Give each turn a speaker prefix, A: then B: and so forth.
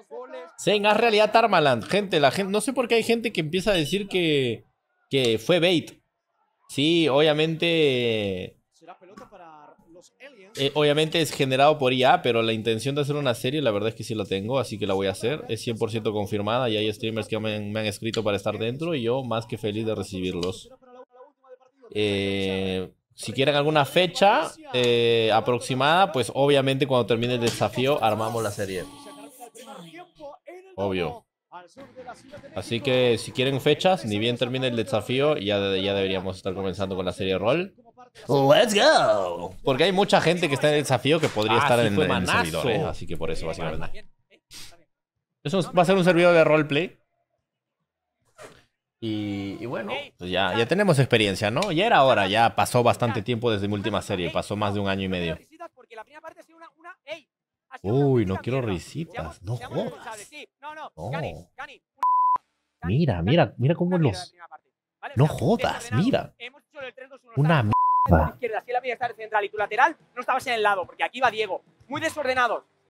A: Zen, haz realidad Tarmaland. Gente, no sé por qué hay gente que empieza a decir que fue bait. Sí, obviamente. Obviamente es generado por IA, pero la intención de hacer una serie, la verdad es que sí la tengo, así que la voy a hacer. Es 100% confirmada y hay streamers que me han escrito para estar dentro y yo más que feliz de recibirlos. Si quieren alguna fecha aproximada, pues obviamente cuando termine el desafío armamos la serie. Obvio. Así que si quieren fechas, ni bien termine el desafío, ya deberíamos estar comenzando con la serie de rol. ¡Let's go! Porque hay mucha gente que está en el desafío que podría estar en el servidor, así que por eso básicamente. Eso va a ser un servidor de roleplay. Y bueno, pues ya tenemos experiencia, ¿no? Ya era hora, ya pasó bastante tiempo desde mi última serie, pasó más de 1 año y medio. Uy, no quiero risitas, no jodas. No. Mira cómo los... No jodas, mira. Una mierda.
B: Izquierda, si la mía está central y tu lateral, no estabas en el lado, porque aquí va Diego. Muy desordenados.